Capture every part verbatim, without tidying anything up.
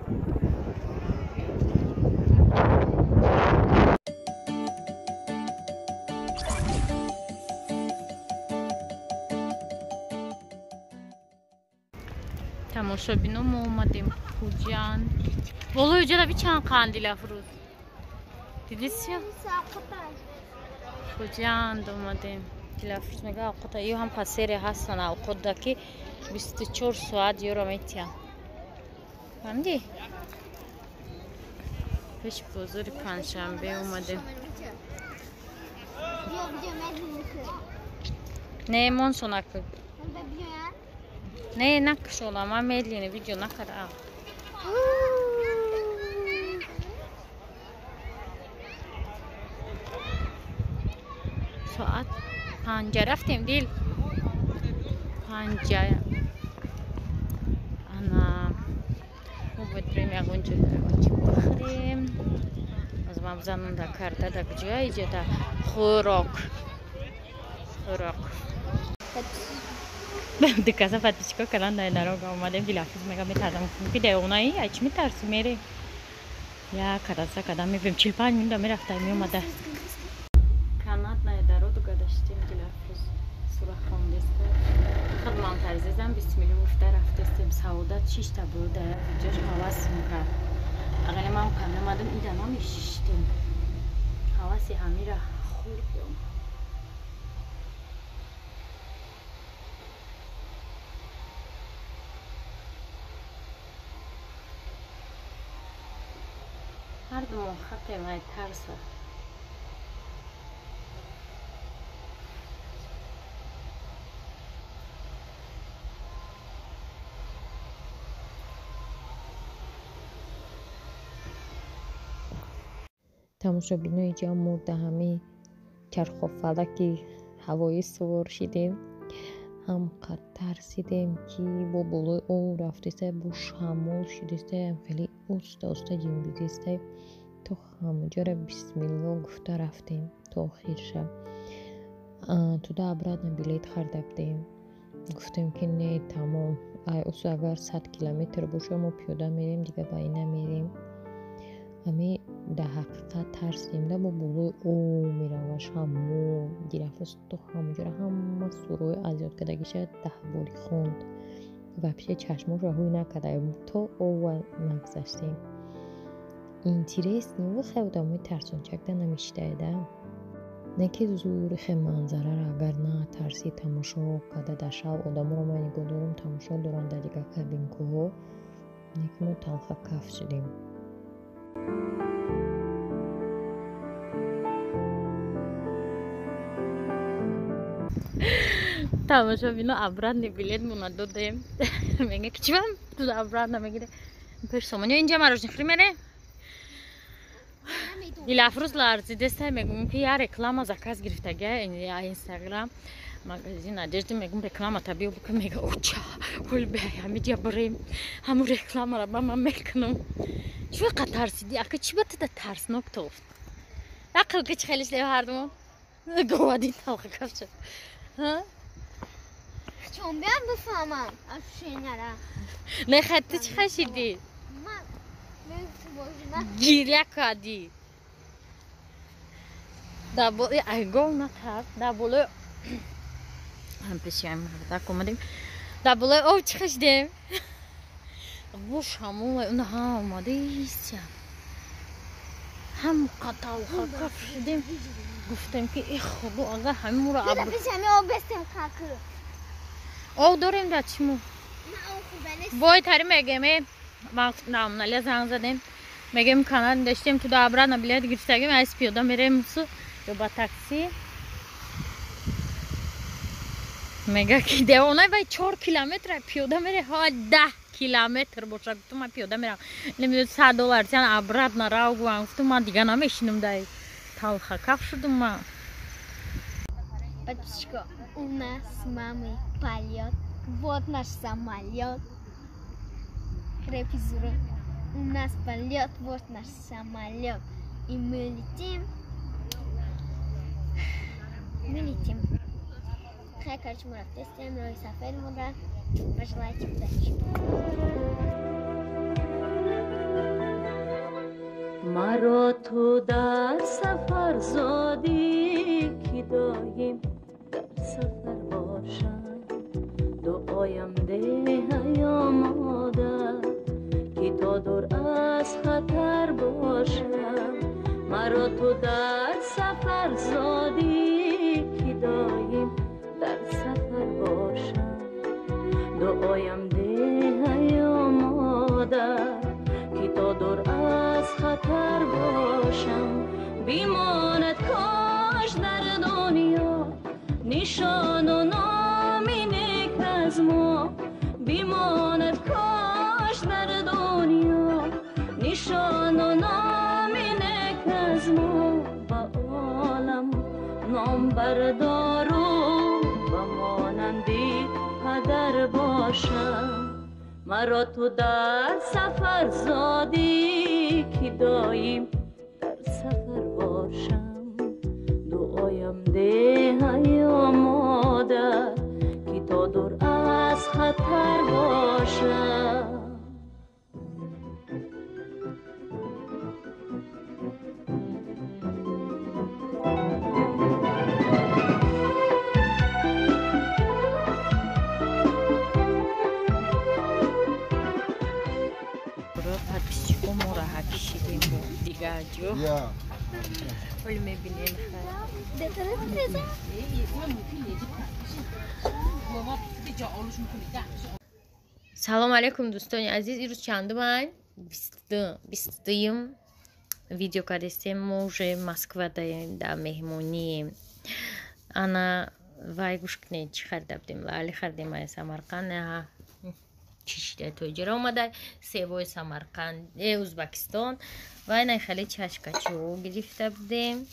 تماشابینا ما اومدیم خوجان. والله اینجا دوی چند قندیل افروز دیدی سیا؟ خوجان اومدیم تلفروز میگه اوقات ایو هم پسیری هستن اوقات داکی بیست و چهار ساعت یورو میتیم فهمیدی؟ پیش بازار پنجشنبه اومدیم. نه من سوناکو نه نکش اولا من میلینه ویدیو نکرم. ساعت پنجه رفتیم دیل پنجه انا او باید بریم یک اونجا چی بخوریم. از من بزنم در کرده در کجای جا در خوراک خوراک دکاسه فتیشکا کلان دای دارو اومدیم دیلافیز میگم میترسم که دیونایی ایچ میترسی میری یا کراسه کدام میبیم چهل پنج میلیون میرفتیم میومده کانات دای دارو تو گذاشتیم دیلافیز سوراخ خوندسته خود منتظرم بیست میلیون افته رفتیم سعودت شش تا بوده جاش حواس میکرد اگر ما کامل مادم ایده نمیشتیم حواسی همیرا خوردیم. هر دو خط مای ترسه تماشابینو اینجا مرده همه چرخ و فلک هوایی سوار شدیم هم قد ترسیدیم که با بلای او رفتیسته با شمال شدیسته خیلی اوسته اوسته جیم بیدیسته تو همونجا را بسم الله گفته رفتیم تا آخر شب. تو دا ابراد نبیلیت خرده بدیم گفتیم که نه تمام اوسو اگر صد کیلومتر باشه ما پیاده میریم دیگه با اینه میریم. همه در حقیقت ترسیم ده با بلوی او میرم و شمو دیرفت تو همونجا را همه سروی ازیاد کدگی شد ده باری خوند و پیش چشمو راهوی نکده تو او نگذاشتیم. این تیرست نو خودمو ترسون چکده نمیشته ده نه که زور خی منظره را اگر نه ترسی تماشا کده در شب آدم رو من نگاه دارم تماشا دارن در دیگه کبین که ها نه که ما تلخ کف شدیم. تماشابینا ابراد نبیلیت مونده دادیم میگه که چی بام تو ابراد نمیگیره پیش سامانیا اینجا مراجع خری میره دیلافروز لرزیده میگم که یه رکلام از اکاس گرفته گه اینستاگرام مگزین نادجد میگم رکلام تبیو بکن میگه اوچا کل به همه جا بریم همو رکلام را با من میکنم چه قدر ترسیدی اگه چی بات ده ترسناک توفت عقل که چه خیلیش لیو هردمون گوادی تلخ کفش ها چون بیام بفهمم افشینره نه خطی چه خشیدی من گیریه کردی در بولی ایگو نتر در بولی هم پیشی هم رفته کمدیم در بولی او چه خشیدیم بوش همون اون ها آماده ایستیم هم قطع و خاکف شدیم گفتیم که ای خودو آقا همون رو عبر پیش همه آب بستیم کاکر او داریم در چیمو نه او خوبه نیست بای تاری میگم ما نام نالی زنگ زدیم میگم کانال داشتیم تو دابرا نبیلیت گرفتگیم از پیاده میریم سو یا با تاکسی میگه که دیوانه بای چهار کیلومتر پیاده میره ها ده کیلومتر باشه گفتم من پیاده میرم نمیدونم صد دلار تیان ابراد نراو گوام گفتم من دیگه نمیشینم دای تلخ کف شدم من بچه‌ها у нас с мамой полет вот наш самолет репизуру у нас полет вот наш самолет и мы летим мы летим хай короче мы растем мы сафари мудра пожелайте удачи مرا تو در سفر زادی که دایم در سفر باشم دعایم ده یا مادر که تا دور از خطر باشم مرا تو در سفر زادی که دایم در سفر باشم دعایم ده یا مادر که تا دور از خطر باشم بیماند کاش در دنیا نشان و نامی نیک از ما بیماند کاش در دنیا نشان و نامی نیک از ما با عالم نام بردار و با مانندی پدر باشم مرا تو در سفر زادی که دایم در سفر باشم دعایم ده یا مادر که تا دور از خطر باشم یا ولی میبینین سلام علیکم دوستان عزیز این روز چنده من بیستیم ویدیو کردیم موجه مسکو دایم در مهمونی انا وای گوش کنید چی خرده بدیم لالی خردیم از سمرقند چیشیده تو اجرا اومده سیبوی سمرقند ازبکستان و این خیلی چشکچو گرفته بدیم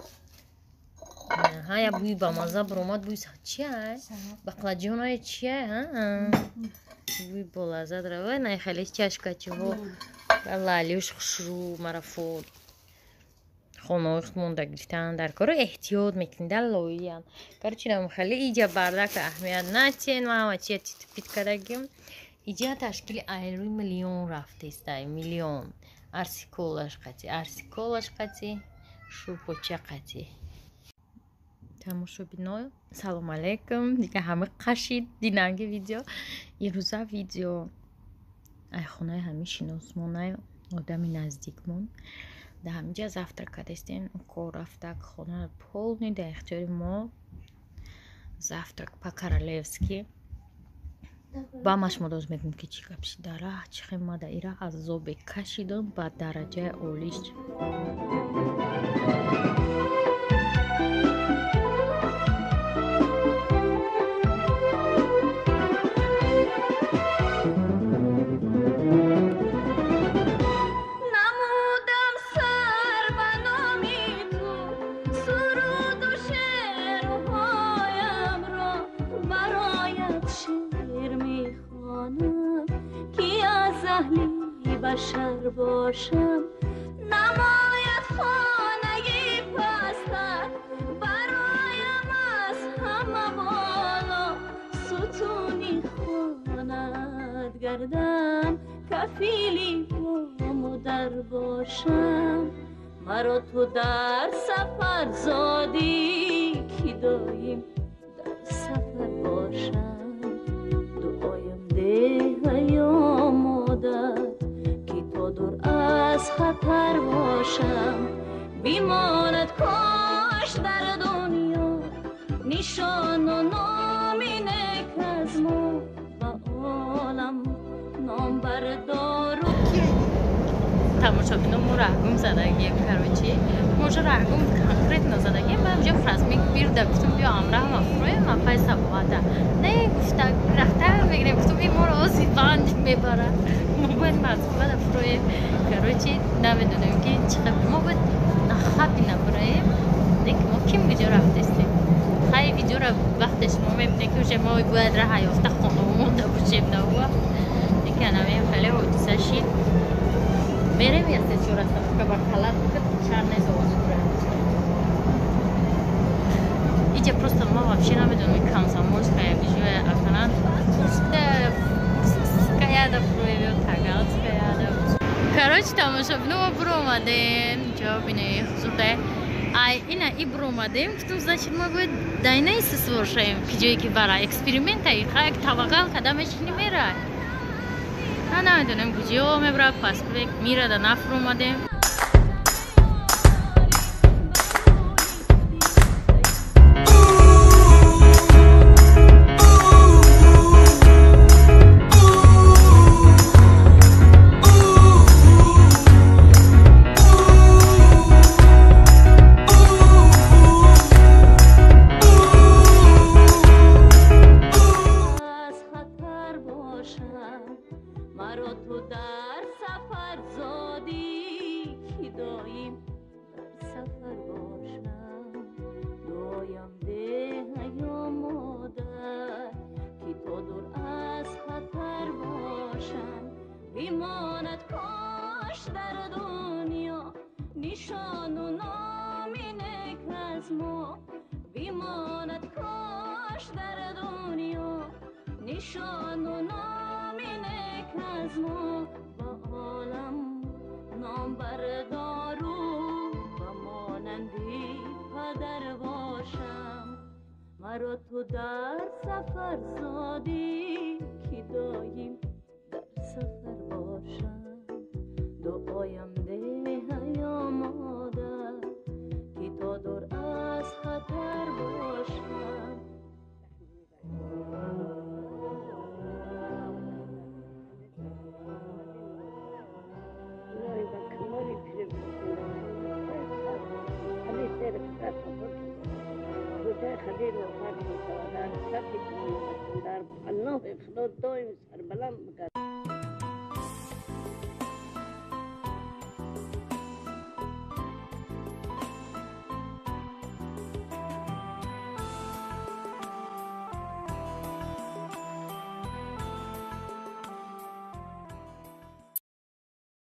ها یا بوی با مزه بروماد بوی چیه بقلاجون های چیه ها بوی بلازه داره و این خیلی چشکچو لالیوش خوشرو مرفول خونه مونده گرفتن در کارو احتیاط میکنین در لویان کار چیرم خیلی ایجا بردک اهمیت نچین و همه چیه تیت پیت کردگیم ایجا تشکیل ایروی میلیون رفته است میلیون ارسی کولش قطی ارسی کولش قطی شوپوچه قطی تماشا بینای سلام علیکم دیگه همه قشید دیننگی ویدیو یه روزه ویدیو ای خونه همه شناسمونه آدمی نزدیکمون در همینجا زفتر کردستین کار رفتک خونه پولنی در اختیار ما زفتر په королевски با مش مداز میگم که چی کپش داره چی خیمه دا ایره از زوب کشیدم با درجه اولیش بشر باشم نماید خانگی پستر برایم از همه بالا ستونی خواند گردم کفیلی با مدر باشم مرا تو در سفر زادی که دایم در سفر باشم دعایم ده یا مادر دور از خطر باشم بیماند کاش در دنیا نشان و نامی نیک از ما با عالم نام بردار تماشا بینم مو رحگم زدگیم کروچی موجه رحگم کنکریت نزدگیم من جا فرزمیک بیر در گفتم بیا امره هم افروی من پای سبواده نه گفته رخته بگیریم گفتم این مور آزی بند میبره ما باید مذکوبه در افروی کروچی نمیدونیم که چقدر ما باید نخبی نبراییم دیگه ما کم بجا رفتستیم خیلی ویدیو را وقتش ما میبینه که ما باید را حیافته خونه و مونده باشیم نوه دیگه نمیم خیلی حدیثه شید بریم یه سه چورت که با کلت که چهار نیز آواز بریم اینجا پروستا ما вообще نمیدونم комсомольская вижу اکنان پروستا ская да проявил таганская да Короче, тамоша бино бро омадем. Ҷо бине зуде. Ай, ина и бро омадем. Гуфтум, значит, мо бояд дайнаи сисвор шавем. Ки ҷое ки бара эксперимент аи хак таваққал қадамаш немера. Ма намедонем куҷо мебра, пас бек мира да нафр омадем. مرا تو در سفر زادی که دایم در سفر باشم دایم ده یا مادر که تو دور از خطر باشم بیماند کاش در دنیا نشان و نامی نک از ما بیماند کاش در دنیا نشان و نامی نک از ما با عالم نام بردارو و مانندی پدر باشم مرا تو در سفر زادی که دایم در سفر باشم دعایم ده یا مادر که تا دور از خطر باشم خدیر و فرد و سوادان سبت کنیم در الله خدا دایم سربلند بکن